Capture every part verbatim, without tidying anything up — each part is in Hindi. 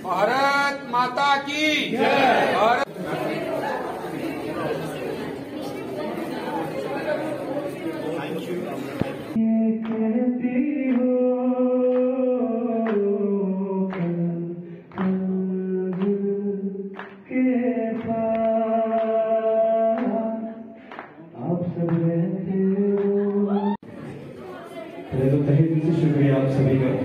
भारत माता की जय। भारत पहले तो तहे दिल से शुक्रिया आप सभी का।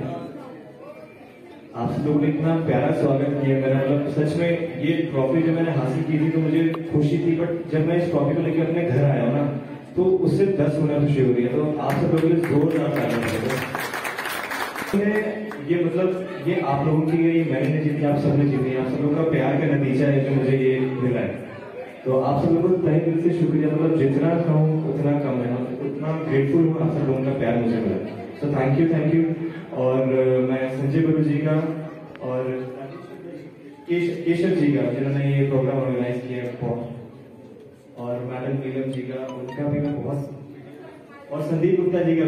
आप सब लोगों ने इतना प्यारा स्वागत किया मेरा, मतलब सच में ये ट्रॉफी जो मैंने हासिल की थी तो मुझे खुशी थी, बट जब मैं इस ट्रॉफी को लेकर अपने घर आया ना तो उससे दस गुना खुशी हो रही है। तो आप सब लोगों के लिए जोरदार तालियां पड़ेगा। ये मतलब ये आप लोगों की ये मैंने जीती, आप सबने जीती, आप सब लोगों का प्यार का नतीजा है जो मुझे ये मिला है। तो आप सब लोगों को तहे दिल से शुक्रिया, मतलब जितना कहूँ उतना कम है, उतना ग्रेटफुल हूँ आप सब लोगों का प्यार मुझे मिला। So thank you thank you. और uh, मैं संजय गुरु जी का और केश, केशव जी का जिन्होंने ये प्रोग्राम ऑर्गेनाइज किया बहुत, और मैडम नीलम जी का, उनका भी मैं बहुत, और संदीप गुप्ता जी का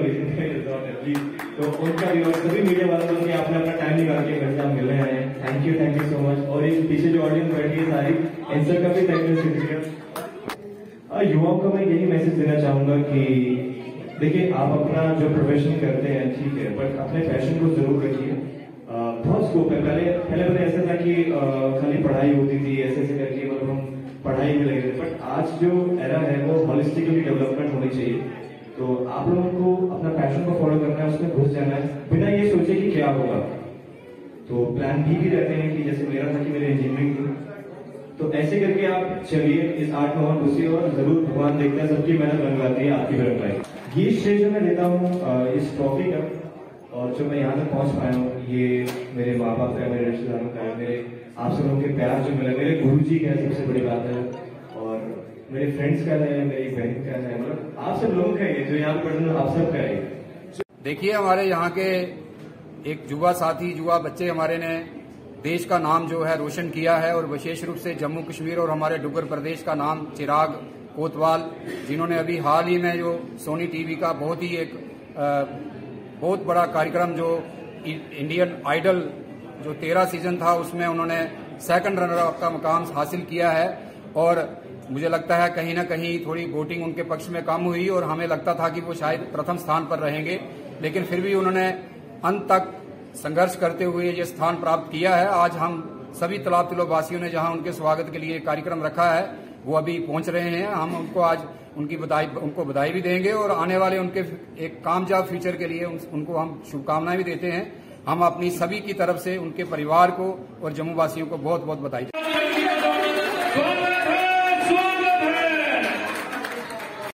भी तो उनका भी, और सभी मीडिया वालों को आपने अपना टाइम निकाल के मेरे साथ मिल रहे हैं, thank you thank you so much. और इस पीछे जो ऑडियंस बैठी है सारी, इन सब का भी थैंक यू शुक्रिया। युवाओं को मैं यही मैसेज देना चाहूंगा कि देखिए आप अपना जो प्रोफेशन करते हैं ठीक है, बट अपने पैशन को जरूर रखिए। बहुत स्कोप है। पहले पहले पहले ऐसा था कि आ, खाली पढ़ाई होती थी, ऐसे ऐसे करके मतलब हम पढ़ाई में लगे थे, बट आज जो एरा है वो होलिस्टिकली डेवलपमेंट होनी चाहिए। तो आप लोगों को अपना पैशन को फॉलो करना है, उसमें घुस जाना है बिना ये सोचे कि क्या होगा। तो प्लान भी भी रहते हैं कि जैसे मेरा था कि मेरे इंजीनियरिंग थी, तो ऐसे करके आप चलिए इस आर्ट में और घुसिए, और जरूर भगवान देखते हैं सबकी मेहनत रंग लाती है, आपकी भी रंग लाएगी। ये श्रेय जो मैं लेता हूँ इस ट्रॉफी का, और जो मैं यहाँ तक पहुंच पाया हूँ ये मेरे माँ बाप का, मेरे रिश्तेदारों का है, मेरे आप सब लोगों के प्यार जो मिला, मेरे गुरु जी का सबसे बड़ी बात है, और मेरे फ्रेंड्स का है, मेरी बहन का है, मतलब आप सब लोगों का है जो यहाँ पर आप सब का है। देखिए हमारे यहाँ के एक युवा साथी, युवा बच्चे हमारे ने देश का नाम जो है रोशन किया है, और विशेष रूप से जम्मू कश्मीर और हमारे डुग्गर प्रदेश का नाम, चिराग कोतवाल, जिन्होंने अभी हाल ही में जो सोनी टीवी का बहुत ही एक आ, बहुत बड़ा कार्यक्रम जो इंडियन आइडल जो तेरह सीजन था उसमें उन्होंने सेकंड रनर अप का मुकाम हासिल किया है। और मुझे लगता है कहीं ना कहीं थोड़ी वोटिंग उनके पक्ष में कम हुई, और हमें लगता था कि वो शायद प्रथम स्थान पर रहेंगे, लेकिन फिर भी उन्होंने अंत तक संघर्ष करते हुए ये स्थान प्राप्त किया है। आज हम सभी तालाब तिलो वासियों ने जहां उनके स्वागत के लिए कार्यक्रम रखा है वो अभी पहुंच रहे हैं। हम उनको आज उनकी बधाई उनको बधाई भी देंगे, और आने वाले उनके एक कामयाब फ्यूचर के लिए उन, उनको हम शुभकामनाएं भी देते हैं। हम अपनी सभी की तरफ से उनके परिवार को और जम्मू वासियों को बहुत बहुत बधाई।